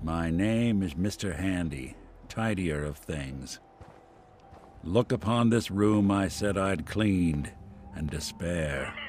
My name is Mr. Handy, tidier of things. Look upon this room I said I'd cleaned, and despair.